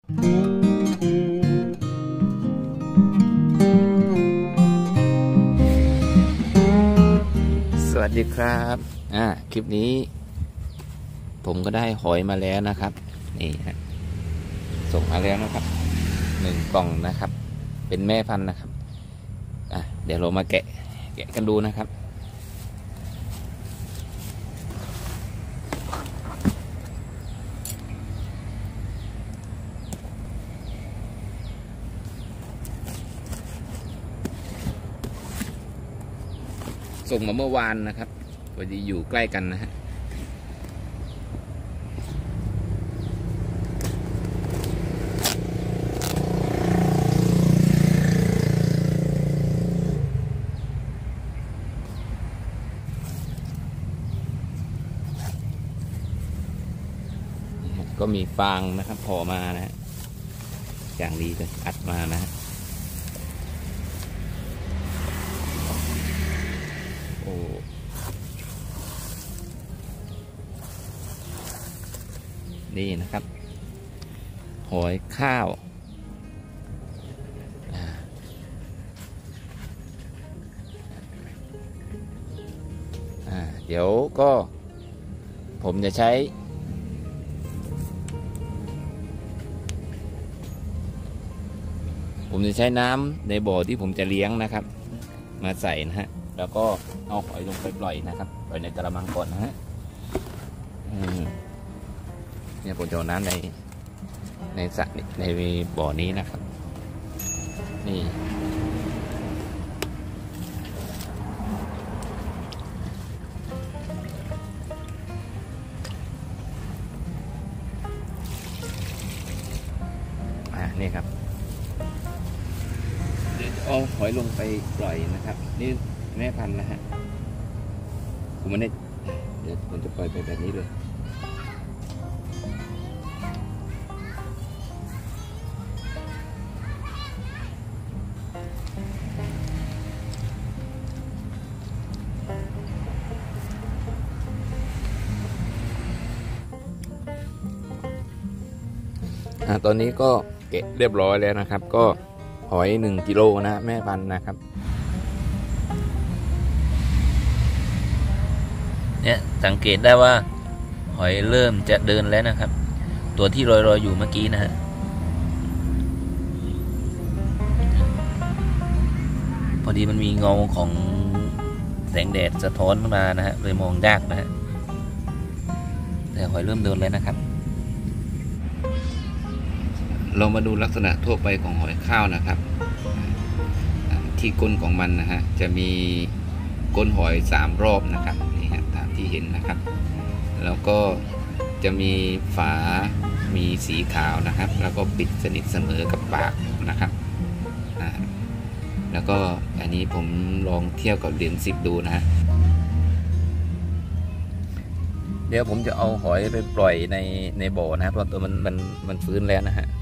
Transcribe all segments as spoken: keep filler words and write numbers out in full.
สวัสดีครับอ่าคลิปนี้ผมก็ได้หอยมาแล้วนะครับนี่ฮะส่งมาแล้วนะครับหนึ่งกล่องนะครับเป็นแม่พันธุ์นะครับอ่ะเดี๋ยวเรามาแกะแกะกันดูนะครับส่งมาเมื่อวานนะครับพอดีอยู่ใกล้กันนะฮะก็มีฟางนะครับพอมานะฮะอย่างดีเลยอัดมานะฮะโอ้นี่นะครับหอยข้าวอ่าเดี๋ยวก็ผมจะใช้ผมจะใช้น้ำในบ่อที่ผมจะเลี้ยงนะครับมาใส่นะฮะแล้วก็เอาหอยลงไปปล่อยนะครับปล่อยในกระมังก่อนนะฮะเนี่ยผมจะเอาน้ำในในสระในบ่อนี้นะครับนี่อ่านี่ครับเดี๋ยวเอาหอยลงไปปล่อยนะครับนี่แม่พันธุ์นะฮะผมไม่ได้เดี๋ยวผมจะปล่อยไปแบบนี้เลยอ่าตอนนี้ก็เก็บเรียบร้อยแล้วนะครับก็หอยหนึ่งกิโลนะแม่พันธุ์นะครับเนี่ยสังเกตได้ว่าหอยเริ่มจะเดินแล้วนะครับตัวที่ลอยๆอยู่เมื่อกี้นะฮะพอดีมันมีเงาของแสงแดดสะท้อนมานะฮะเลยมองยากนะฮะแต่หอยเริ่มเดินแล้วนะครับเรามาดูลักษณะทั่วไปของหอยข้าวนะครับที่ก้นของมันนะฮะจะมีก้นหอยสามรอบนะครับนี่ฮะตามที่เห็นนะครับแล้วก็จะมีฝามีสีขาวนะครับแล้วก็ปิดสนิทเสมอกับปากนะครับแล้วก็อันนี้ผมลองเทียบกับเหรียญสิบดูนะฮะเดี๋ยวผมจะเอาหอยไปปล่อยในในบ่อนะเพราะตัวมันมันมันฟื้นแล้วนะฮะ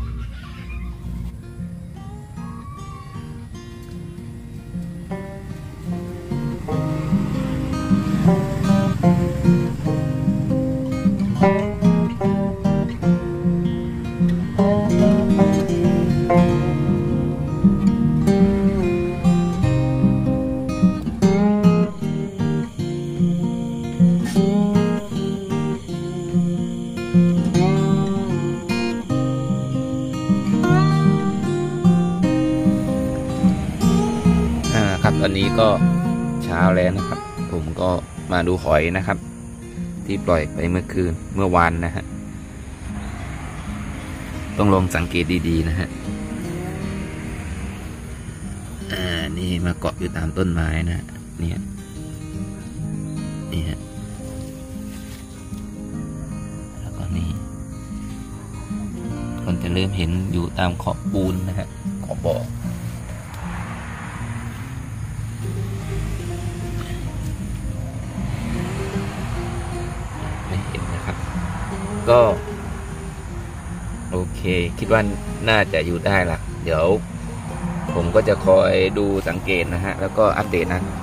ตอนนี้ก็เช้าแล้วนะครับผมก็มาดูหอยนะครับที่ปล่อยไปเมื่อคืนเมื่อวานนะฮะต้องลองสังเกตดีๆนะฮะอ่านี่มาเกาะอยู่ตามต้นไม้นะเนี่ยนี่ฮะแล้วก็นี่คนจะเริ่มเห็นอยู่ตามขอบปูนนะฮะขอบบ่อก็โอเคคิดว่าน่าจะอยู่ได้ละเดี๋ยวผมก็จะคอยดูสังเกตนะฮะแล้วก็อัปเดตนะ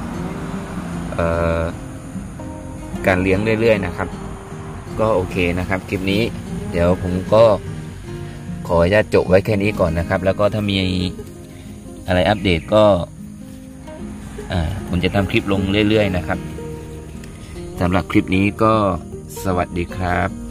การเลี้ยงเรื่อยๆนะครับก็โอเคนะครับคลิปนี้เดี๋ยวผมก็ขออนุญาตจบไว้แค่นี้ก่อนนะครับ แล้วก็ถ้ามีอะไรอัปเดตก็อ่าผมจะทำคลิปลงเรื่อยๆนะครับสำหรับคลิปนี้ก็สวัสดีครับ